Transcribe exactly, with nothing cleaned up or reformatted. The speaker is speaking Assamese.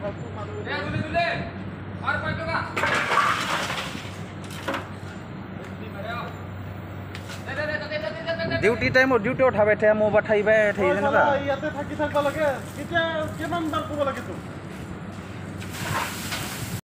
ডিউটি টাইমত ডিউটি উঠা बैठे मोबाइल ठाई बे ठाई जेनेबा ইয়াতে থাকি থাকবা লাগে কেতিয়া কিমান বাৰ ক'ব লাগে তো